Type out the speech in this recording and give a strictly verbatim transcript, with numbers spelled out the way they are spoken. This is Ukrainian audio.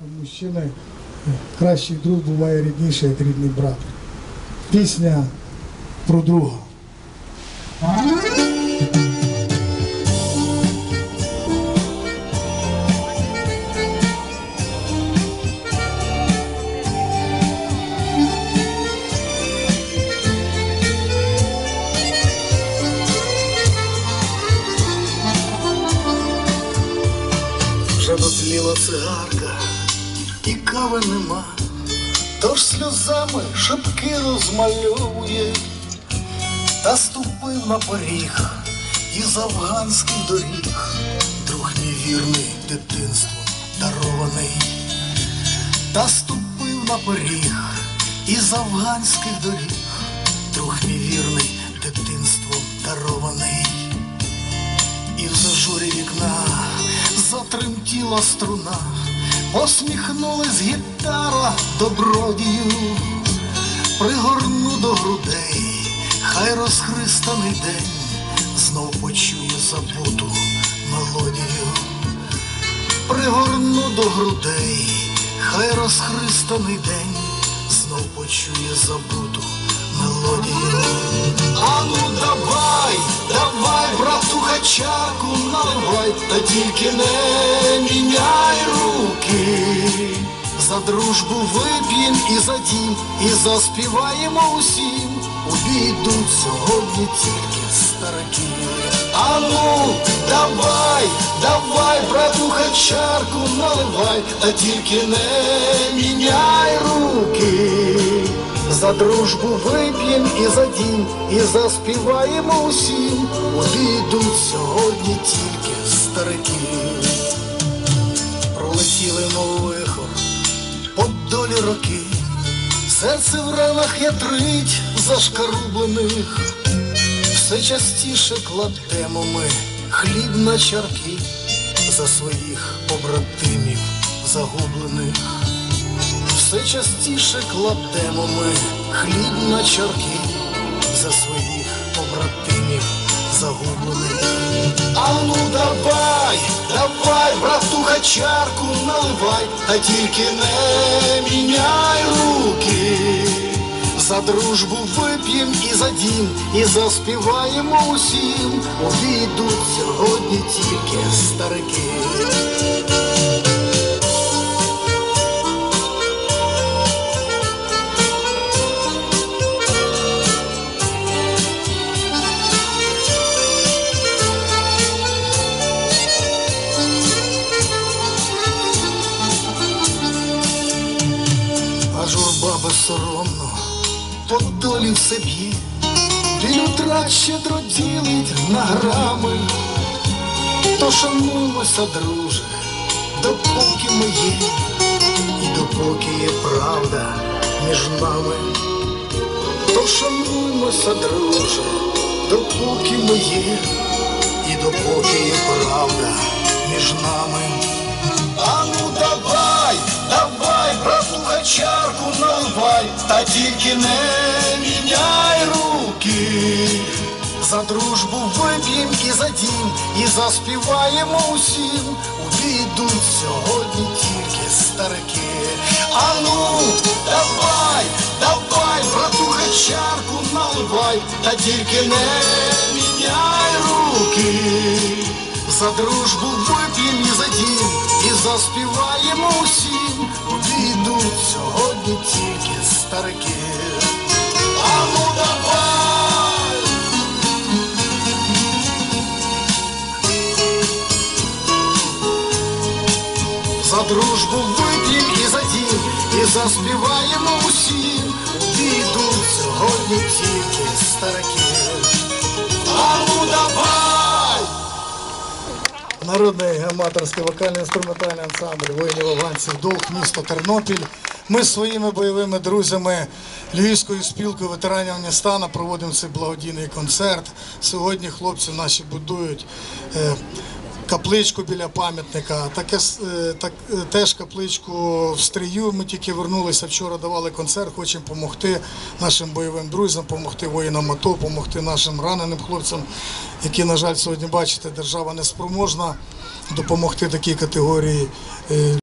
У мужчини кращий друг буває рідніший, як рідний брат. Пісня про друга. Вже дотліла цигарка і кави нема, тож сльозами шибки розмальовує, та ступив на поріг із афганських доріг, друг мій вірний, дитинством дарований, та ступив на поріг із афганських доріг, друг мій вірний, дитинством дарований. І в зажурі вікна затремтіла струна, посміхнулась гітара добродію, пригорну до грудей, хай розхристаний день знов почує забуту мелодію. Пригорну до грудей, хай розхристаний день знов почує забуту мелодію. Ану давай, давай, братуха, чарку наливай, та тільки не міняй руки. За дружбу вип'єм і за дім, і заспіваємо усім. Увійдуть сьогодні тільки старики. Ану давай, давай, братуха, чарку наливай, та тільки не міняй руки. За дружбу вип'єм і за дім, і заспіваємо усім. Увійдуть сьогодні тільки старики. Пролетіли мов вихор по долі роки, серце в ранах ятрить зашкарублених. Все частіше кладемо ми хліб на чарки за своїх побратимів загублених. Все частіше кладемо ми хліб на чарки за своїх побратимів загублених. Ану давай, давай, братуха, чарку наливай, та тільки не міняй руки. За дружбу вип'єм і за дім, і заспіваємо усім. Увійдуть сьогодні тільки старики. А журба безсоромно по долі все б'є, біль утрат щедро ділить на грами. То шануймося, друже, допоки ми є, і допоки є правда між нами. То шануймося, друже, допоки ми є, і допоки є правда між нами. Ану давай, давай, братуха, чарку наливай, та тільки не міняй руки. За дружбу вип'єм і за дім, і заспіваємо усім. Увійдуть сьогодні тільки старики. Ану давай, давай, братуха, чарку наливай, та тільки не міняй руки. За дружбу вип'єм і за дім, і заспіваємо усім. Увійдуть сьогодні тільки старики. Ану давай! За дружбу вип'єм і за дім, і заспіваємо усім. Увійдуть сьогодні тільки старики. Ану давай! Народний аматорський вокально-інструментальний ансамбль воїнів-афганців «Долг», місто Тернопіль. Ми з своїми бойовими друзями Львівською спілкою ветеранів Афганістану проводимо цей благодійний концерт. Сьогодні хлопці наші будують е, капличку біля пам'ятника, таке, так, теж капличку в Стрию. Ми тільки вернулися, вчора давали концерт, хочемо допомогти нашим бойовим друзям, допомогти воїнам АТО, допомогти нашим раненим хлопцям, які, на жаль, сьогодні, бачите, держава не спроможна допомогти такій категорії